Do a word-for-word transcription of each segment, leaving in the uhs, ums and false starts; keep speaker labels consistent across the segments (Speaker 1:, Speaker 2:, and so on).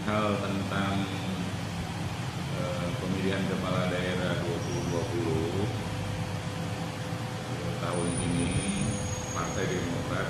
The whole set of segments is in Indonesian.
Speaker 1: hal tentang eh, pemilihan kepala daerah dua ribu dua puluh eh, tahun ini, Partai Demokrat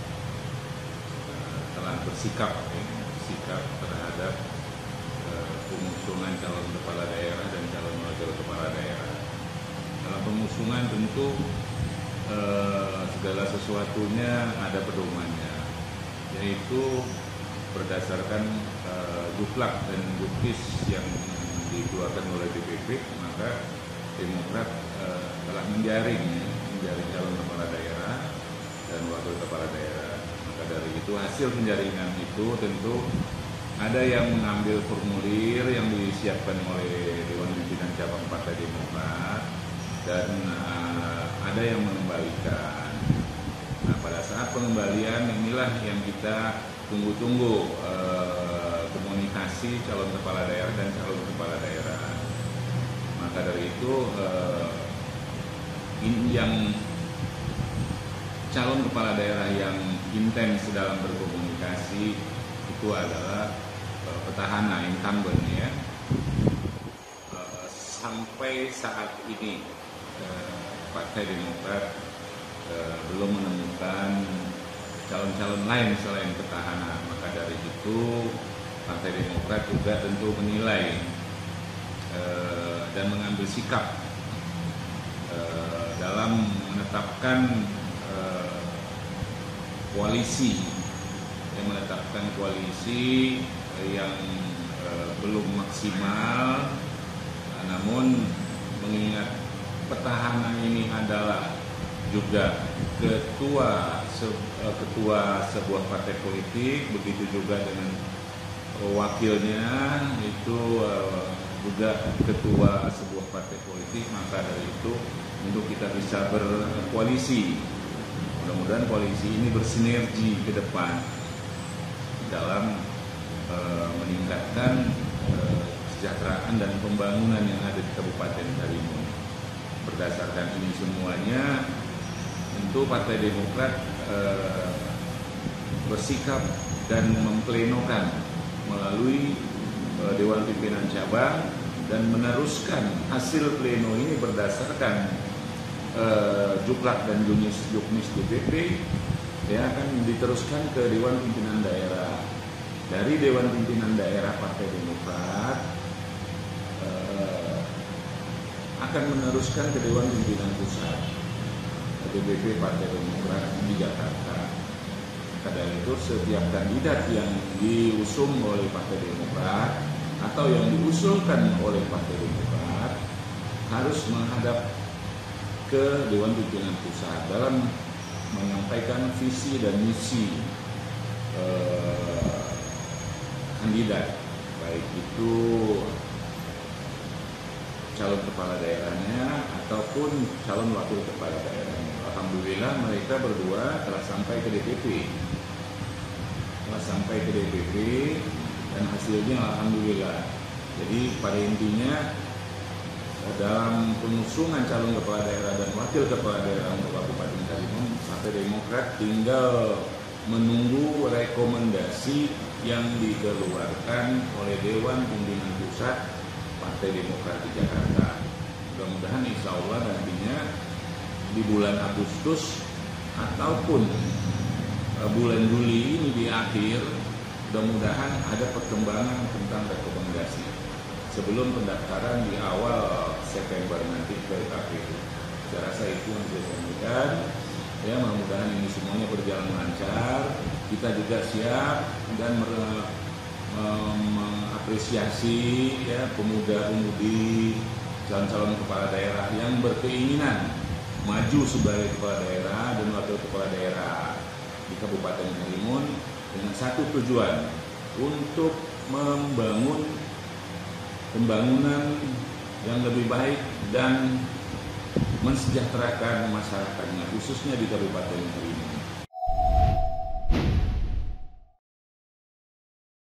Speaker 1: eh, telah bersikap ya, sikap terhadap eh, pengusungan calon kepala daerah dan calon wakil kepala daerah. Dalam pengusungan tentu eh, segala sesuatunya ada pedomannya, yaitu berdasarkan uh, juklak dan juktis yang dikeluarkan oleh D P P, maka Demokrat uh, telah menjaring ya, menjaring calon kepala daerah dan wakil kepala daerah. Maka dari itu hasil penjaringan itu tentu ada yang mengambil formulir yang disiapkan oleh Dewan Pimpinan Cabang Partai Demokrat dan uh, ada yang mengembalikan. Nah, pada saat pengembalian inilah yang kita tunggu-tunggu eh, komunikasi calon kepala daerah dan calon kepala daerah. Maka dari itu eh, in, yang calon kepala daerah yang intens dalam berkomunikasi itu adalah eh, petahana incumbent ya. Eh, sampai saat ini eh, Partai Demokrat eh, belum menemukan calon-calon lain selain petahana. Maka dari itu Partai Demokrat juga tentu menilai e, dan mengambil sikap e, dalam menetapkan e, koalisi yang menetapkan koalisi yang e, belum maksimal, namun mengingat petahana ini adalah juga ketua se, ketua sebuah partai politik, begitu juga dengan wakilnya itu juga ketua sebuah partai politik. Maka dari itu untuk kita bisa berkoalisi, mudah-mudahan koalisi ini bersinergi ke depan dalam e, meningkatkan e, kesejahteraan dan pembangunan yang ada di Kabupaten Karimun. Berdasarkan ini semuanya, tentu Partai Demokrat eh, bersikap dan memplenokan melalui eh, Dewan Pimpinan Cabang dan meneruskan hasil pleno ini berdasarkan eh, juklak dan juknis juknis D P P ya, akan diteruskan ke Dewan Pimpinan Daerah. Dari Dewan Pimpinan Daerah Partai Demokrat eh, akan meneruskan ke Dewan Pimpinan Pusat D P P Partai Demokrat di Jakarta. Karena itu setiap kandidat yang diusung oleh Partai Demokrat atau yang diusulkan oleh Partai Demokrat harus menghadap ke Dewan Pimpinan Pusat dalam menyampaikan visi dan misi eh, kandidat, baik itu calon kepala daerahnya ataupun calon wakil kepala daerahnya. Alhamdulillah mereka berdua telah sampai ke D P P, telah sampai ke D P P dan hasilnya alhamdulillah. Jadi pada intinya dalam pengusungan calon kepala daerah dan wakil kepala daerah untuk Kabupaten Karimun, Partai Demokrat tinggal menunggu rekomendasi yang dikeluarkan oleh Dewan Pimpinan Pusat Partai Demokrat di Jakarta. Mudah-mudahan insya Allah nantinya di bulan Agustus ataupun bulan Juli ini di akhir, mudah-mudahan ada perkembangan tentang rekomendasi sebelum pendaftaran di awal September nanti ke K P U. Saya rasa itu yang bisa saya sampaikan. Ya, mudah-mudahan ini semuanya berjalan lancar. Kita juga siap dan mengapresiasi ya pemuda-pemudi calon-calon kepala daerah yang berkeinginan maju sebagai kepala daerah dan wakil kepala daerah di Kabupaten Karimun dengan satu tujuan, untuk membangun pembangunan yang lebih baik dan mensejahterakan masyarakatnya, khususnya di Kabupaten Karimun.